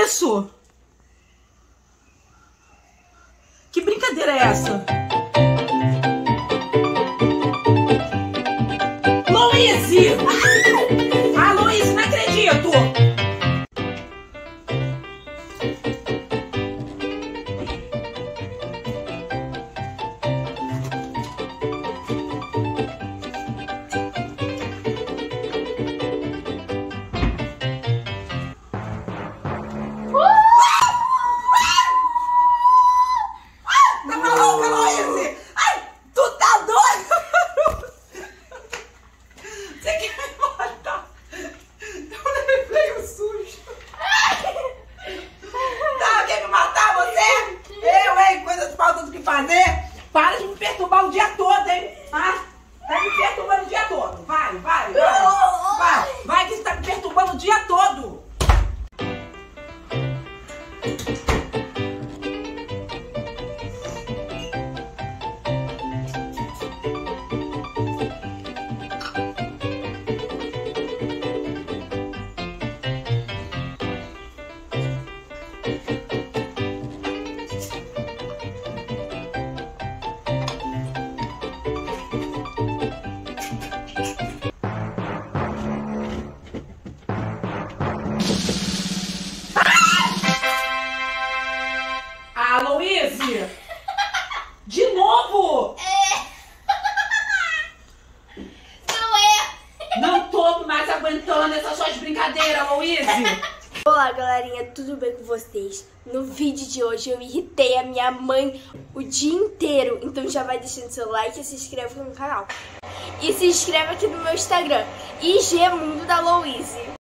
isso? Que brincadeira é essa? Louise! Ah, Louise, não acredito! Tá maluca, Louise? Ai, tu tá doido? Você quer me matar? Eu levei o susto. Tá, quer me matar você? Eu, hein? Coisa de falta do que fazer. Para de me perturbar o dia todo, hein? Ah, tá me perturbando o dia todo. Vai, vai, vai. Vai, vai que você tá me perturbando o dia todo. Ah, Louise! De novo! Não tô mais aguentando essas suas brincadeiras, Louise! Olá, galerinha, tudo bem com vocês? No vídeo de hoje eu irritei a minha mãe o dia inteiro, então já vai deixando seu like e se inscreve no canal. E se inscreve aqui no meu Instagram, IG Mundo da Louise.